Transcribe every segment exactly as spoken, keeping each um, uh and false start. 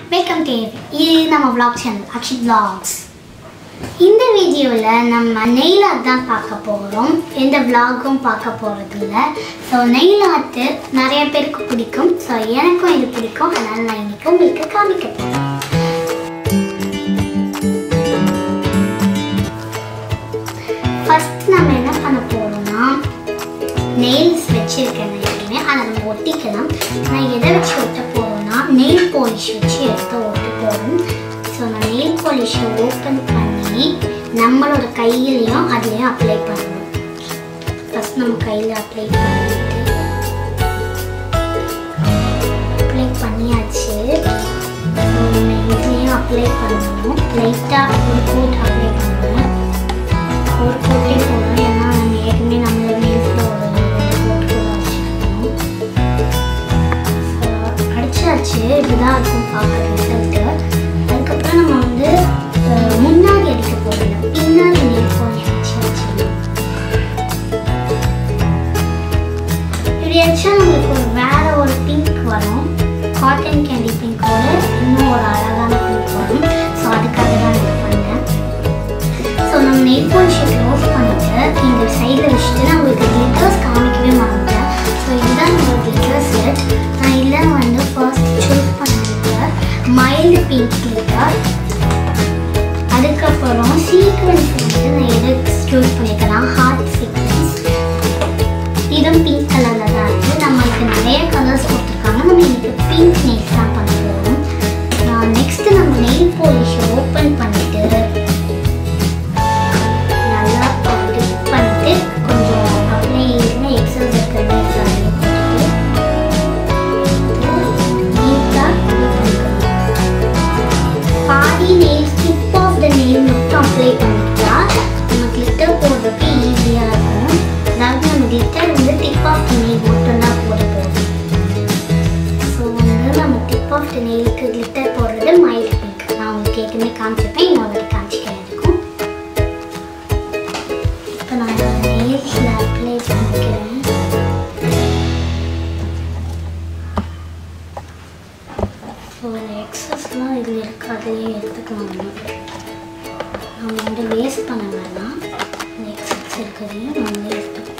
Welcome to our vlog channel, Akshit Vlogs. In this video, we will nail art பார்க்க போறோம். இந்த vlog-ம் பார்க்க போறதில்ல. So nail art நிறைய பேருக்கு பிடிக்கும். So எனக்கும் இது பிடிக்கும். அதனால நான் இன்னைக்கு உங்களுக்கு காமிக்க போறேன். First நாம என்ன பண்ண போறோம்னா nails வச்சிருக்கேன் நான் அதை நம்ம ஒட்டிக்கலாம். நான் எதை வச்சு ஒட்ட போறேன்னா nail polish வச்சு எடுத்து ஒட்ட போறோம். So நான் nail polish ஓபன் பண்ணி நம்மளோட கையிலயும் அதிலயும் அப்ளை பண்ணணும். ஃபர்ஸ்ட் நம்ம கையில அப்ளை பண்ணிட்டு அப்ளை பண்ணியாச்சு. So நம்ம இதுலயும் அப்ளை பண்ணணும். லைட்டா ஒரு கோட் அப்ளை பண்ணணும். ஒரு கோட்டே போதும். ஏன்னா நம்ம ஏற்கனவே நம்மளோட nailsல இப்படிதான் இருக்கும் பார்க்குற ரிசல்ட்டு. அதுக்கப்புறம் நம்ம வந்து முன்னாடி அடிக்க போகிறோம், பின்னாடி நெயில் பாலிஷ் வச்சு வச்சுக்கணும். இப்படி அடிச்சா நம்மளுக்கு ஒரு வேற ஒரு பிங்க் வரும். காட்டன் கேண்டி பிங்கோட இன்னும் ஒரு அழகான பிங்க் வரும். ஸோ அதுக்காக தான் நான் பண்ணேன். ஸோ நம்ம நெயில் பாலிஷை க்ளோஸ் பண்ணிட்டு இந்த சைடில் வச்சுட்டு நான் உங்களுக்கு கிளிட்டர்ஸ் காமிக்கவே மாட்டேன். ஸோ இதுதான் நம்ம கிளிட்டர் செட். நான் இல்லை வந்து ஃபர்ஸ்ட் சூஸ் பண்ணிருக்கேன் மைல்டு பிங்க் கிளிட்டர். அதுக்கப்புறம் சீக்வன்ஸ் வந்து நான் எது சூஸ் பண்ணியிருக்கேன், ஹார்ட் சீக்வன்ஸ். இதுவும் பிங்க் கலரில் தான் இருக்குது. நம்மளுக்கு நிறைய கலர்ஸ் கொடுத்துருக்காங்க. நம்ம இன்னைக்கு பிங்க் நெயில்ஸ் தான் பண்ண போகிறோம். நான் நெக்ஸ்ட்டு நம்ம நெயில் பாலிஷை ஓப்பன் பண்ணிவிட்டு நல்லா டிப் பண்ணிட்டு கொஞ்சம் அப்படியே எக்ஸஸ் இருக்கிறது பாதி nail tip of the nail மட்டும் அப்ளை பண்ணிட்டா நம்ம கிளிட்டர் போடுறதுக்கு ஈஸியாக இருக்கும். அதாவது நம்ம கிளிட்டர் வந்து டிப் ஆஃப் த நெயில் மட்டும் தான் போட போகிறோம். ஸோ வந்து நம்ம டிப் ஆஃப் த நெயிலுக்கு கிளிட்டர் போடுறது மைல்டு பிங்க். நான் உங்களுக்கு ஏற்கனவே காமிச்சிருப்பேன், இன்னொரு காமிச்சிக்கிறேன் இருக்கும். இப்போ நான் நெயில்ஸில் அப்ளை பண்ணிக்கிறேன். ஸோ எக்ஸஸ்லாம் இதில் இருக்காதையே எடுத்துக்கலாம். நம்ம வந்து வேஸ்ட் பண்ண வேணாம். இந்த எக்ஸஸ் இருக்கிறதையும் நம்ம எடுத்துக்கலாம்.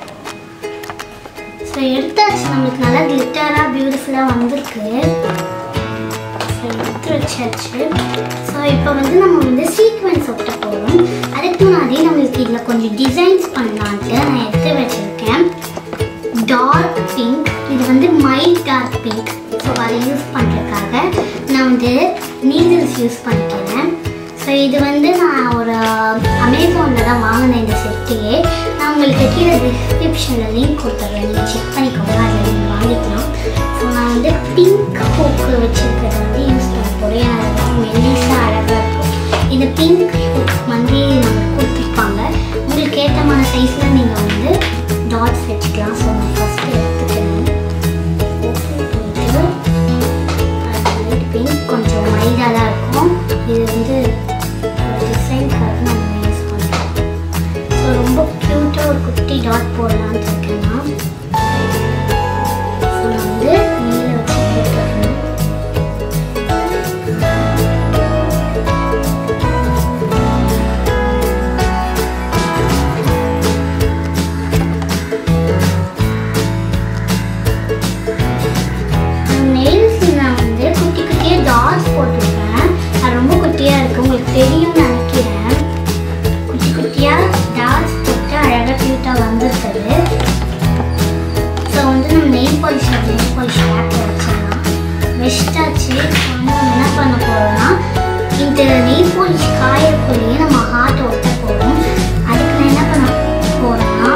ஸோ எடுத்தாச்சு. நம்மளுக்கு நல்லா கிளிட்டராக பியூட்டிஃபுல்லாக வந்திருக்கு. ஸோ எடுத்து வச்சாச்சு. ஸோ இப்போ வந்து நம்ம வந்து சீக்வன்ஸ் ஒட்ட போகிறோம். அதுக்கு முன்னாடி நம்மளுக்கு இதில் கொஞ்சம் டிசைன்ஸ் பண்ணலான்ட்டு நான் எடுத்து வச்சுருக்கேன். டார்க் பிங்க், இது வந்து மைல்ட் டார்க் பிங்க். ஸோ அதை யூஸ் பண்ணுறதுக்காக நான் வந்து நீடில்ஸ் யூஸ் பண்ணிக்கிறேன். ஸோ இது வந்து நான் ஒரு அமேசானில் தான் வாங்கினேன் இந்த செட்டையே. நான் உங்களுக்கு கீழே டிஸ்கிரிப்ஷனில் லிங்க் கொடுத்துட்றேன், நீங்கள் செக் பண்ணிக்கோங்க, அதில் நீங்கள் வாங்கிக்கலாம். ஸோ நான் வந்து பிங்க் ஹூக்கு வச்சுருக்கிறத வந்து யூஸ் பண்ண போகிறேன். அது மெல்லிஸாக அழகாக இருக்கும். இந்த பிங்க் ஹூக் வந்து நம்மளுக்கு கொடுத்துருப்பாங்க. உங்களுக்கு ஏற்றமான சைஸில் நீங்கள் வந்து டாட்ஸ் வச்சுக்கலாம். ஸோ நான் ஃபஸ்ட்டு எடுத்துக்கிறேன். பிங்க் கொஞ்சம் மைல்டாக தான் இருக்கும். இது வந்து டிசைனுக்காக நம்ம யூஸ் பண்ணுறோம். ஸோ ரொம்ப க்யூட்டாக ஒரு குட்டி டாட் போடலான்னு இருக்கேன்னா ஸோ நான் வந்து நீல வச்சு போட்டுறேன். போட்டிருக்கேன். அது ரொம்ப குட்டியாக இருக்குது, உங்களுக்கு தெரியும்னு நினைக்கிறேன். குட்டி குட்டியாக டாட்ஸ் போட்டு அழகாக க்யூட்டாக வந்துருக்குது. ஸோ வந்து நம்ம நெயில் பாலிஷ் நெயில் பாலிஷ் பேக்கில் வச்சிடலாம். வெஸ்ட்டாச்சு. நம்ம என்ன பண்ண போகிறோம்னா இந்த நெயில் பாலிஷ் காயக்குள்ளேயே நம்ம ஹார்ட் ஒட்ட போகிறோம். அதுக்கு நான் என்ன பண்ண போகிறேன்னா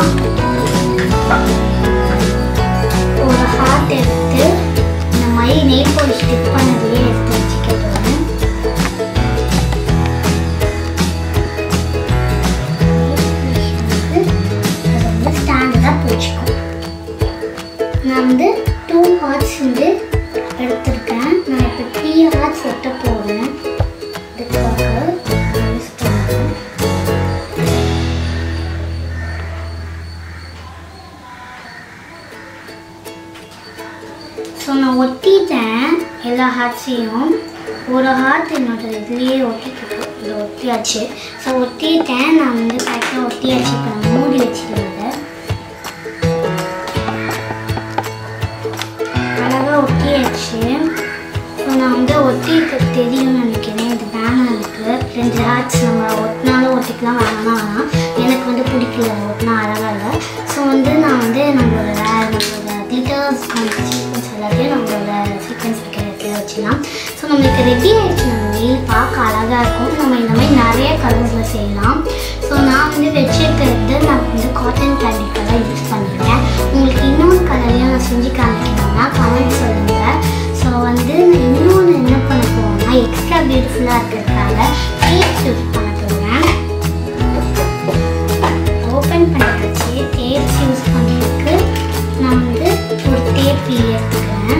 ஒரு ஹார்ட் எடுத்து இந்த மாதிரி நெயில் பாலிஷ் டிப் பண்ணதுலேயே எடுத்து வச்சுக்க போகிறேன். அதை வந்து ஸ்டாண்டர்டாக போச்சுக்கும். நான் வந்து டூ ஹார்ட்ஸ் வந்து எடுத்திருக்கேன். நான் இப்போ த்ரீ ஹார்ட்ஸ் ஒட்ட போகிறேன். இதுக்காக யூஸ் பண்ணுறேன். ஸோ நான் ஒட்டிட்டேன் எல்லா ஹார்ட்ஸையும் ஒரு ஹார்ட் என்னோட இதுலேயே ஒட்டிக்கிட்டு இதை ஒட்டியாச்சு. ஸோ ஒட்டிட்டேன், நான் வந்து கரெக்டாக ஒட்டியாச்சு. இப்போ நான் மூடி வச்சுருந்தேன், அழகாக ஒட்டியாச்சு. ஸோ நான் வந்து ஒட்டியிருக்க தெரியும்னு நினைக்கிறேன். இது பேனருக்கு ரெண்டு ஹார்ட்ஸ் நம்ம ஒட்டினாலும் ஒட்டிக்கலாம், வேணாம்னா வேணாம். எனக்கு வந்து பிடிக்கல, ஒட்டினா அழகாக இல்லை. ஸோ வந்து நான் வந்து நம்மளோட நம்மளோட கிளிட்டர்ஸ் சீக்வன்ஸ் எல்லாத்தையும் நம்மளோட சீக்வன்ஸ் வைக்கிற இடத்துல வச்சுக்கலாம். ஸோ நம்மளுக்கு ரெடி ஆகிடுச்சு. நம்ம நெயில் பார்க்க அழகாக இருக்கும். நம்ம இந்த மாதிரி நிறைய கலர்ஸில் செய்யலாம். ஸோ நான் வந்து வச்சுருக்கிறது நான் வந்து காட்டன் கேண்டி கலர் யூஸ் பண்ணிக்கிறேன். உங்களுக்கு இன்னொரு கலரையும் நான் செஞ்சு காமிக்கணும்னா கமெண்ட் சொல்லுங்கள். ஸோ வந்து நான் இன்னொன்று என்ன பண்ண போகிறேன்னா எக்ஸ்ட்ரா பியூட்டிஃபுல்லாக இருக்கிறதுக்காக டேப் யூஸ் பண்ண போகிறேன். ஓப்பன் பண்ணி வச்சு டேப்ஸ் யூஸ் பண்ணுறதுக்கு நான் வந்து ஒரு டேப் எடுத்துக்கிறேன்.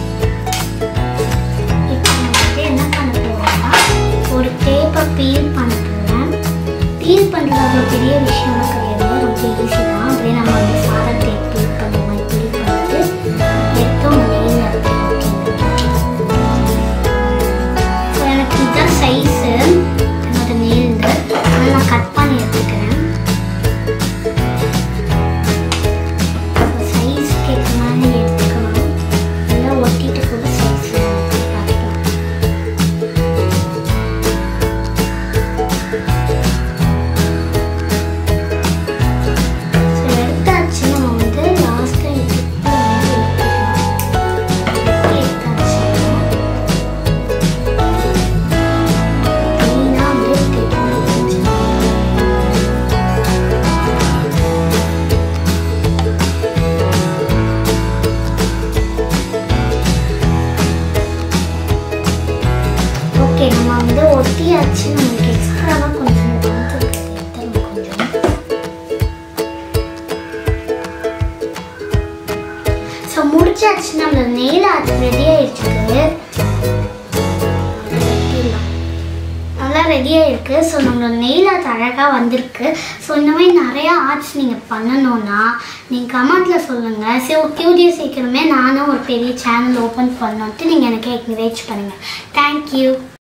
இப்போ நான் வந்து என்ன பண்ண போகிறேன்னா ஒரு டேப்பை பீல் பண்ண போகிறேன். பீல் பண்ணுறது அவ்வளோ பெரிய விஷயம்லாம் கிடையாது, ரொம்ப ஈஸி தான். அப்படியே நம்ம வந்து சாதா டேப் பீல் பண்ண மாதிரி பீல் பண்ணிட்டு எடுத்து நெயில் எடுத்து ஸோ எனக்கு இதுதான் சைஸு என்னோட நெயில். அதை நான் கட் பண்ணி எடுத்துக்கிறேன். நம்ம வந்து ஒட்டியாச்சு. நமக்கு எக்ஸ்ட்ராவாக கொஞ்சம் கொஞ்சம் ஸோ முடிச்சாச்சு. நம்மளோட நெயில் ஆர்ட் ரெடி ஆகிடுச்சு, நல்லா ரெடியாக இருக்குது. ஸோ நம்மளோட நெயில் ஆர்ட் அழகாக வந்திருக்கு. ஸோ இந்த மாதிரி நிறையா ஆர்ட்ஸ் நீங்கள் பண்ணணுன்னா நீங்கள் கமெண்ட்டில் சொல்லுங்கள். ஸோ கூடிய சீக்கிரமே நானும் ஒரு பெரிய சேனல் ஓப்பன் பண்ணோன்ட்டு நீங்கள் எனக்கு என்கரேஜ் பண்ணுங்கள். தேங்க்யூ.